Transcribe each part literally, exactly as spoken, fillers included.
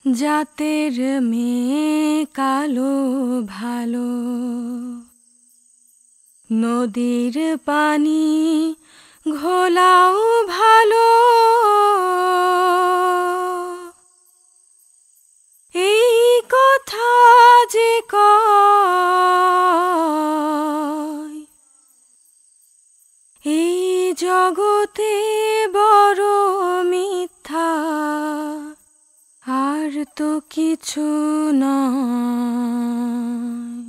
জাতের মেয়ে কালো ভালো, নদীর পানি ঘোলাও ভালো। এই কথা যে কয়, এই জগতে বড় মিথ্যা, আর তো কিছু নয়।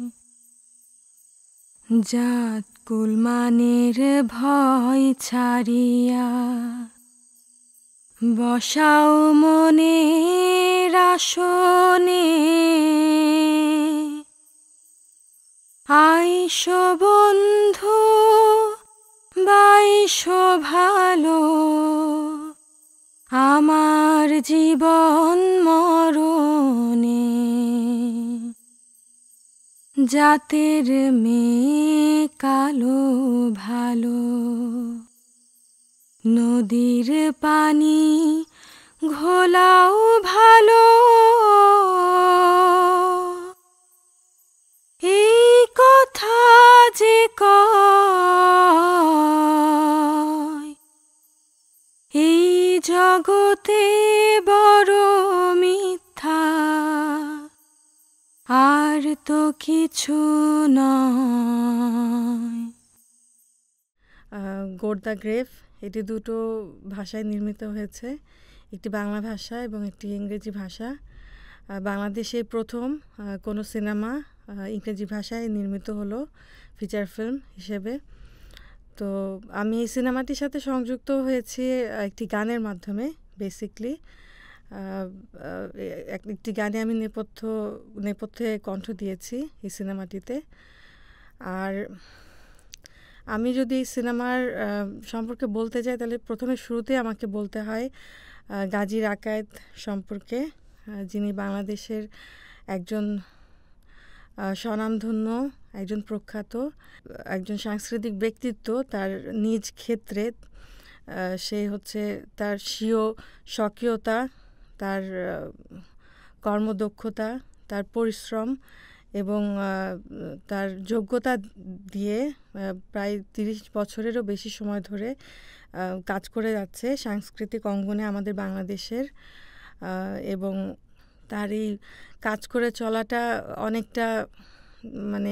জাত কুলমানের ভয় ছাড়িয়া বসাও মনের আসনে, আইসো বন্ধু বাইসো ভালো, আমার জীবন মরণে। জাতের মেয়ে কালো ভালো, নদীর পানি ঘোলাও ভালো। এই কথা যে কয়, এই জগতে বড় মিথ্যা, আর তো কিছু নয়। গোট দ্য গ্রেভ এটি দুটো ভাষায় নির্মিত হয়েছে, একটি বাংলা ভাষা এবং একটি ইংরেজি ভাষা। বাংলাদেশে প্রথম কোনো সিনেমা ইংরেজি ভাষায় নির্মিত হলো ফিচার ফিল্ম হিসেবে। তো আমি এই সিনেমাটির সাথে সংযুক্ত হয়েছি একটি গানের মাধ্যমে। বেসিকলি একটি গানে আমি নেপথ্য নেপথ্যে কণ্ঠ দিয়েছি এই সিনেমাটিতে। আর আমি যদি এই সিনেমার সম্পর্কে বলতে যাই, তাহলে প্রথমে শুরুতে আমাকে বলতে হয় গাজী রাকায়েত সম্পর্কে, যিনি বাংলাদেশের একজন স্বনামধন্য, একজন প্রখ্যাত, একজন সাংস্কৃতিক ব্যক্তিত্ব। তার নিজ ক্ষেত্রে সে হচ্ছে তার স্বীয় স্বকীয়তা, তার কর্মদক্ষতা, তার পরিশ্রম এবং তার যোগ্যতা দিয়ে প্রায় তিরিশ বছরেরও বেশি সময় ধরে কাজ করে যাচ্ছে সাংস্কৃতিক অঙ্গনে আমাদের বাংলাদেশের। এবং তার এই কাজ করে চলাটা অনেকটা মানে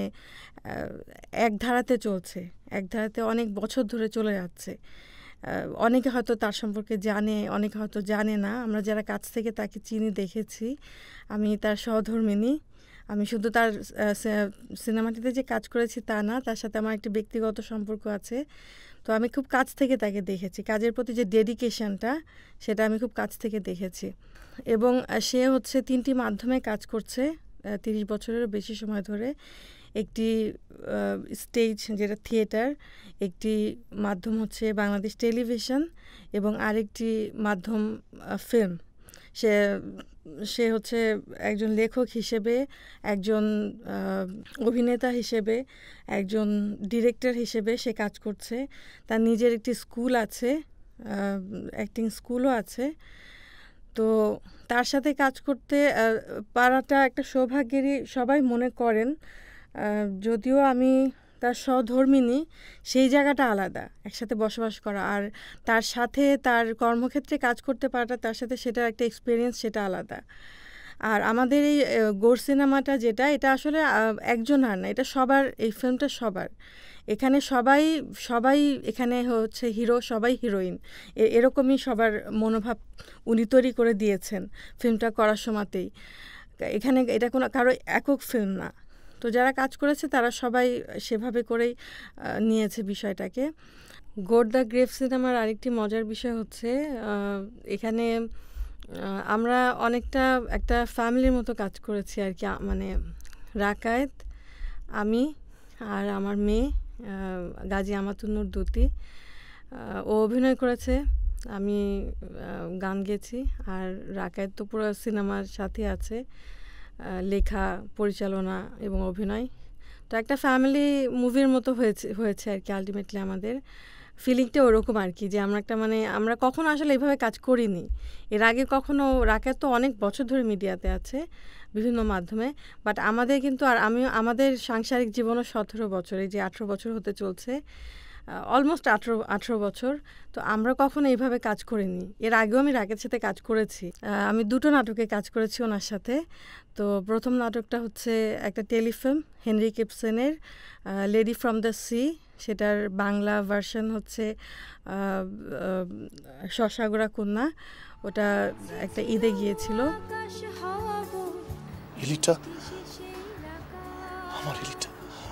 এক ধারাতে চলছে, এক ধারাতে অনেক বছর ধরে চলে যাচ্ছে। অনেকে হয়তো তার সম্পর্কে জানে, অনেকে হয়তো জানে না। আমরা যারা কাছ থেকে তাকে চিনি, দেখেছি, আমি তার সহধর্মিণী। আমি শুধু তার সিনেমাটিতে যে কাজ করেছি তা না, তার সাথে আমার একটি ব্যক্তিগত সম্পর্ক আছে। তো আমি খুব কাছ থেকে তাকে দেখেছি, কাজের প্রতি যে ডেডিকেশনটা সেটা আমি খুব কাছ থেকে দেখেছি। এবং সে হচ্ছে তিনটি মাধ্যমে কাজ করছে তিরিশ বছরেরও বেশি সময় ধরে। একটি স্টেজ, যেটা থিয়েটার, একটি মাধ্যম হচ্ছে বাংলাদেশ টেলিভিশন, এবং আরেকটি মাধ্যম ফিল্ম। সে সে হচ্ছে একজন লেখক হিসেবে, একজন অভিনেতা হিসেবে, একজন ডিরেক্টর হিসেবে সে কাজ করছে। তার নিজের একটি স্কুল আছে, অ্যাক্টিং স্কুলও আছে। তো তার সাথে কাজ করতে পারাটা একটা সৌভাগ্যেরই সবাই মনে করেন। যদিও আমি তার সহধর্মিণী, সেই জায়গাটা আলাদা, একসাথে বসবাস করা আর তার সাথে তার কর্মক্ষেত্রে কাজ করতে পারাটা, তার সাথে সেটার একটা এক্সপিরিয়েন্স, সেটা আলাদা। আর আমাদের এই গোট সিনেমাটা যেটা, এটা আসলে একজন আর না, এটা সবার, এই ফিল্মটা সবার। এখানে সবাই সবাই এখানে হচ্ছে হিরো, সবাই হিরোইন, এরকমই সবার মনোভাব উনি তৈরি করে দিয়েছেন ফিল্মটা করার সময়তেই। এখানে এটা কোনো কারো একক ফিল্ম না। তো যারা কাজ করেছে তারা সবাই সেভাবে করেই নিয়েছে বিষয়টাকে। গোট দ্য গ্রেভ সিনেমার আরেকটি মজার বিষয় হচ্ছে, এখানে আমরা অনেকটা একটা ফ্যামিলির মতো কাজ করেছি আর কি। মানে রাকায়েত, আমি আর আমার মেয়ে গাজী আমাতুন্নুর দ্যুতি, ও অভিনয় করেছে, আমি গান গেয়েছি। আর রাকায়েত তো পুরো সিনেমার সাথে আছে, লেখা, পরিচালনা এবং অভিনয়। তো একটা ফ্যামিলি মুভির মতো হয়েছে হয়েছে আর কি আলটিমেটলি আমাদের। ফিলিংটা ওরকম আর কি, যে আমরা একটা মানে আমরা কখনো আসলে এইভাবে কাজ করিনি এর আগে কখনো। রাকেত তো অনেক বছর ধরে মিডিয়াতে আছে বিভিন্ন মাধ্যমে, বাট আমাদের কিন্তু আর আমি আমাদের সাংসারিক জীবনও সতেরো বছর, এই যে আঠেরো বছর হতে চলছে, অলমোস্ট আঠেরো আঠেরো বছর। তো আমরা কখনো এইভাবে কাজ করিনি। এর আগেও আমি রাকের সাথে কাজ করেছি, আমি দুটো নাটকে কাজ করেছি ওনার সাথে। তো প্রথম নাটকটা হচ্ছে একটা টেলিফিল্ম হেনরিক ইবসেনের লেডি ফ্রম দ্য সি, সেটার বাংলা ভার্সন হচ্ছে শশাগোড়া কন্যা, ওটা একটা ঈদে গিয়েছিল। হিলিটা, আমার হিলিটা।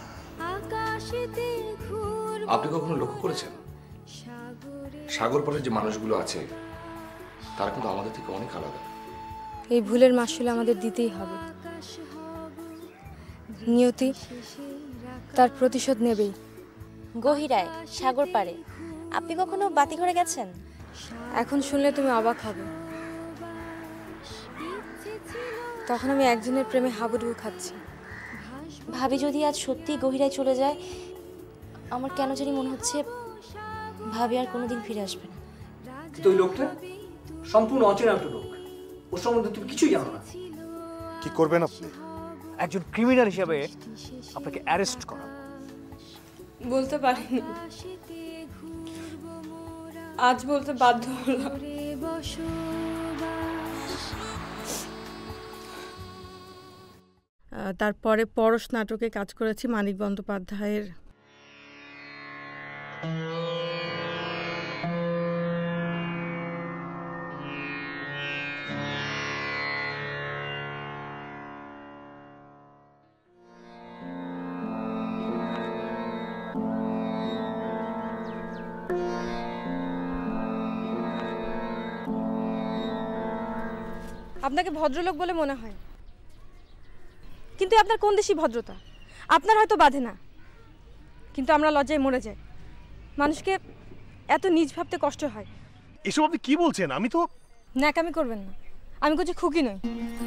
আপনি কখনো লক্ষ্য করেছেন সাগর পাড়ের যে মানুষগুলো আছে তারা কিন্তু আমাদের থেকে অনেক আলাদা। এই ভুলের মাসুল আমাদের দিতেই হবে। নিয়তি তার প্রতিশোধ নেবেই। গহিরায় সাগর পাড়ে আপনি কখনো বাতিঘরে গেছেন? এখন শুনলে তুমি অবাক হবে। তখন আমি একজনের প্রেমে হাবুডুবু খাচ্ছি। ভাবি যদি আজ সত্যি গহিরায় চলে যায়, আমার কেন জানি মনে হচ্ছে ভাবি আর কোনোদিন ফিরে আসবে না। কিন্তু ওই লোকটা সম্পূর্ণ অচেনা একটা লোক, ওর সম্বন্ধে তুমি কিছুই জানো না। কি করবেন আপনি? একজন ক্রিমিনাল হিসেবে আপনাকে অ্যারেস্ট করা। বলতে পারিনি, আজ বলতে বাধ্য হলাম। তারপরে পরশ নাটকে কাজ করেছি মানিক বন্দ্যোপাধ্যায়ের। আপনাকে ভদ্রলোক বলে মনে হয়, কিন্তু আপনার কোন দেশি ভদ্রতা? আপনার হয়তো বাধে না, কিন্তু আমরা লজ্জায় মরে যাই। মানুষকে এত নিজ ভাবতে কষ্ট হয়। এসব আপনি কি বলছেন? আমি তো ন্যাকামি করবেন না, আমি কিছু খুকি নই।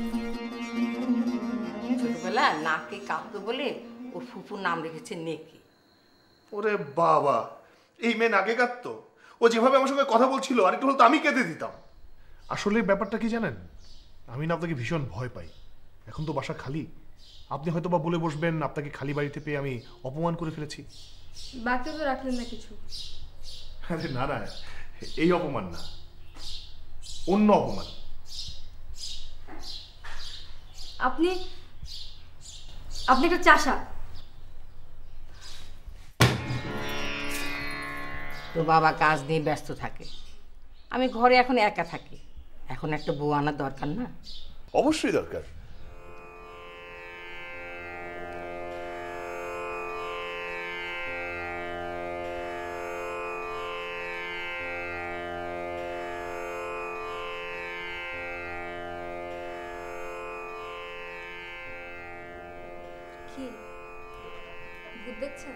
ছোটবেলা নাকে কাঁপতো বলে ওর ফুপুর নাম রেখেছে নেকি। ওরে বাবা, এই মেয়ে নাকে কাঁদতো? ও যেভাবে আমার সঙ্গে কথা বলছিল আর একটু হলো তো আমি কেঁদে দিতাম। আসলে ব্যাপারটা কি জানেন, আমি না আপনাকে ভীষণ ভয় পাই। এখন তো বাসা খালি, আপনি হয়তো বা বলে বসবেন আপনাকে খালি বাড়িতে পেয়ে আমি অপমান করে ফেলেছি। বাকি তো রাখলেন না কিছু। আরে না না, এই অপমান না, অন্য অপমান। আপনি আপনি একটা চাষা। তো বাবা কাজ নিয়ে ব্যস্ত থাকে, আমি ঘরে এখন একা থাকি। এখন একটা বউ আনার দরকার না? অবশ্যই দরকার। কি ভূত দেখছেন?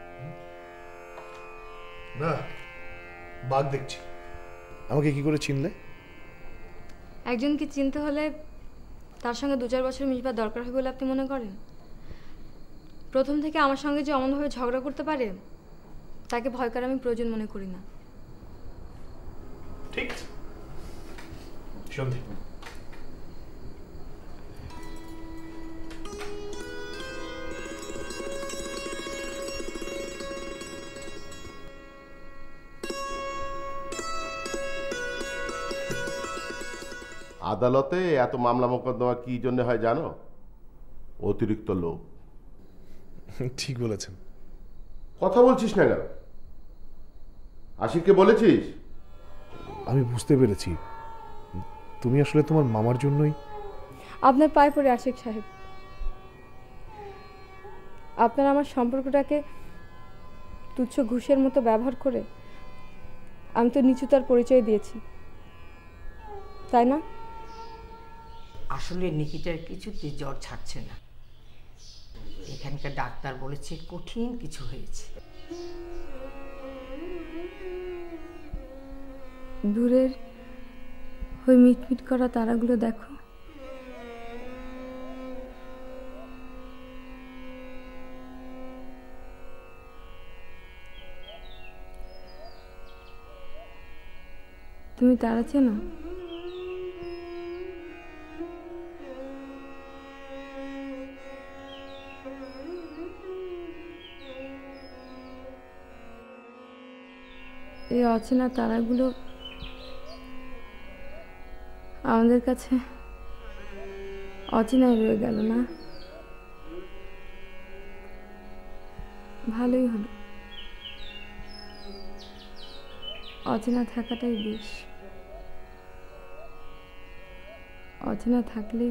না, বাঘ দেখছি। আমাকে কি করে চিনলে? একজনকে চিনতে হলে তার সঙ্গে দু চার বছর মিশবার দরকার হয় বলে আপনি মনে করেন? প্রথম থেকে আমার সঙ্গে যে অমনভাবে ঝগড়া করতে পারে তাকে ভয় করা আমি প্রয়োজন মনে করি না। ঠিক সন্ধি। আদালতে এত মামলা মোকদ্দমা কি জন্য হয় জানো? অতিরিক্ত লোক। ঠিক বলেছেন। কথা বলছিস না কেন? আশিককে বলেছিস? আমি বুঝতে পেরেছি, তুমি আসলে তোমার মামার জন্যই। আপনার পায়ে পড়ে আশিক সাহেব, আপনার আমার সম্পর্কটাকে তুচ্ছ ঘুষের মতো ব্যবহার করে আমি তো নিচুতার পরিচয় দিয়েছি, তাই না? আসলে নিকিটার কিছুতে জ্বর ছাড়ছে না। এখানকার ডাক্তার বলেছে কঠিন কিছু হয়েছে। দূরের ওই মিটমিট করা তারাগুলো দেখো, তুমি তারা চেনো? এই অচেনা তারাগুলো আমাদের কাছে অচেনাই রয়ে গেল না? ভালোই হলো, অচেনা থাকাটাই বেশ। অচেনা থাকলেই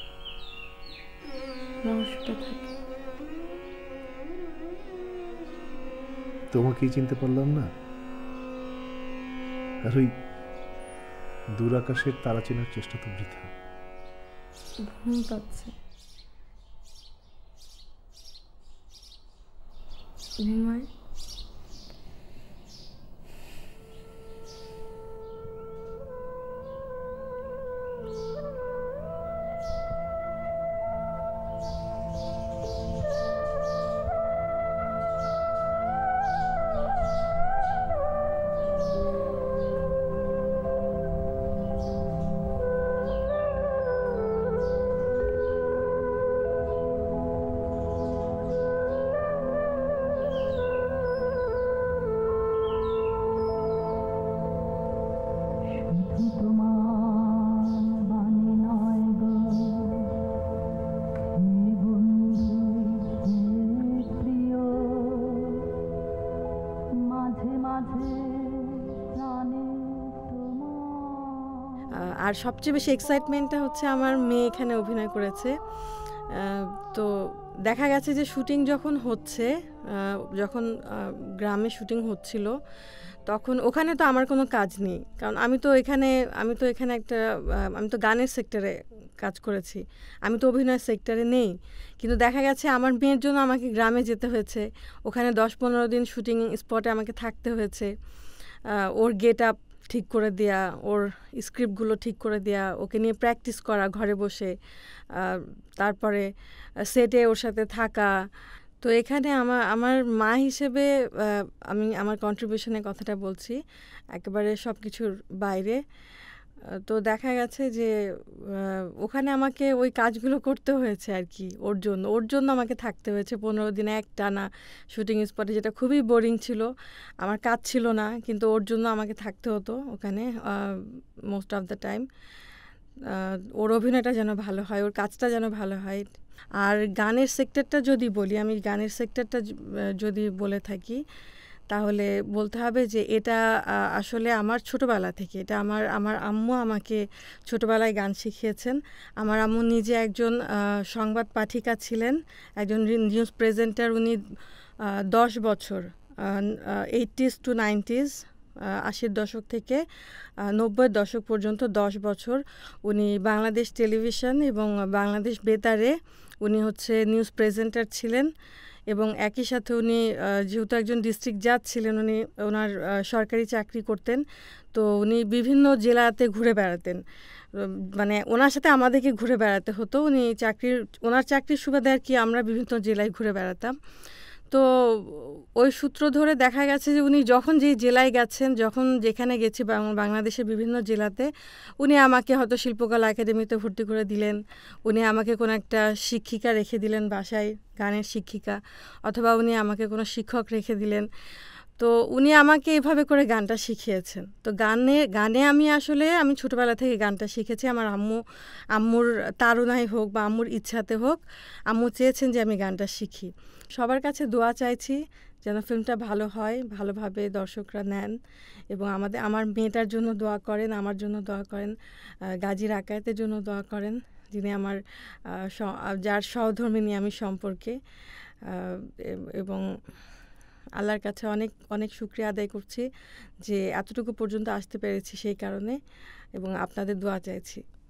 রহস্যটা থাকে। তোমাকেই চিনতে পারলাম না, আর ওই দূর আকাশের তারা চেনার চেষ্টা তো বৃথা। ঘুম পাচ্ছে। ঘুমায়। আর সবচেয়ে বেশি এক্সাইটমেন্টটা হচ্ছে আমার মেয়ে এখানে অভিনয় করেছে। তো দেখা গেছে যে শুটিং যখন হচ্ছে, যখন গ্রামে শুটিং হচ্ছিল, তখন ওখানে তো আমার কোনো কাজ নেই, কারণ আমি তো এখানে আমি তো এখানে একটা আমি তো গানের সেক্টরে কাজ করেছি, আমি তো অভিনয় সেক্টরে নেই। কিন্তু দেখা গেছে আমার মেয়ের জন্য আমাকে গ্রামে যেতে হয়েছে, ওখানে দশ পনেরো দিন শুটিং স্পটে আমাকে থাকতে হয়েছে, ওর গেট আপ ঠিক করে দেয়া, ওর স্ক্রিপ্টগুলো ঠিক করে দেয়া, ওকে নিয়ে প্র্যাকটিস করা ঘরে বসে, তারপরে সেটে ওর সাথে থাকা। তো এখানে আমার আমার মা হিসেবে আমি আমার কন্ট্রিবিউশনের কথাটা বলছি, একেবারে সব কিছুর বাইরে। তো দেখা গেছে যে ওখানে আমাকে ওই কাজগুলো করতে হয়েছে আর কি, ওর জন্য ওর জন্য আমাকে থাকতে হয়েছে পনেরো দিন এক টানা শুটিং স্পটে, যেটা খুবই বোরিং ছিল, আমার কাজ ছিল না, কিন্তু ওর জন্য আমাকে থাকতে হতো ওখানে মোস্ট অফ দ্য টাইম। ওর অভিনয়টা যেন ভালো হয়, ওর কাজটা যেন ভালো হয়। আর গানের সেক্টরটা যদি বলি, আমি গানের সেক্টরটা যদি বলে থাকি, তাহলে বলতে হবে যে এটা আসলে আমার ছোটোবেলা থেকে, এটা আমার আমার আম্মু আমাকে ছোটোবেলায় গান শিখিয়েছেন। আমার আম্মু নিজে একজন সংবাদ পাঠিকা ছিলেন, একজন নিউজ প্রেজেন্টার। উনি দশ বছর এইটিজ টু নাইনটিজ আশির দশক থেকে নব্বই দশক পর্যন্ত দশ বছর উনি বাংলাদেশ টেলিভিশন এবং বাংলাদেশ বেতারে উনি হচ্ছে নিউজ প্রেজেন্টার ছিলেন। এবং একই সাথে উনি যেহেতু একজন ডিস্ট্রিক্ট জাজ ছিলেন, উনি ওনার সরকারি চাকরি করতেন, তো উনি বিভিন্ন জেলাতে ঘুরে বেড়াতেন, মানে ওনার সাথে আমাদেরকে ঘুরে বেড়াতে হতো। উনি চাকরির ওনার চাকরির সুবাদে আর কি আমরা বিভিন্ন জেলায় ঘুরে বেড়াতাম। তো ওই সূত্র ধরে দেখা গেছে যে উনি যখন যেই জেলায় গেছেন, যখন যেখানে গেছি বাংলাদেশের বিভিন্ন জেলাতে, উনি আমাকে হয়তো শিল্পকলা একাডেমিতে ভর্তি করে দিলেন, উনি আমাকে কোনো একটা শিক্ষিকা রেখে দিলেন বাসায়, গানের শিক্ষিকা, অথবা উনি আমাকে কোনো শিক্ষক রেখে দিলেন। তো উনি আমাকে এভাবে করে গানটা শিখিয়েছেন। তো গানে গানে আমি আসলে আমি ছোটোবেলা থেকে গানটা শিখেছি। আমার আম্মু আম্মুর তাড়নায় হোক বা আম্মুর ইচ্ছাতে হোক, আম্মু চেয়েছেন যে আমি গানটা শিখি। সবার কাছে দোয়া চাইছি যেন ফিল্মটা ভালো হয়, ভালোভাবে দর্শকরা নেন, এবং আমাদের আমার মেয়েটার জন্য দোয়া করেন, আমার জন্য দোয়া করেন, গাজী রাকায়েতের জন্য দোয়া করেন, যিনি আমার যার সহধর্মিণী আমি সম্পর্কে। এবং আল্লাহর কাছে অনেক অনেক শুকরিয়া আদায় করছি যে এতটুকু পর্যন্ত আসতে পেরেছি সেই কারণে, এবং আপনাদের দোয়া চাইছি।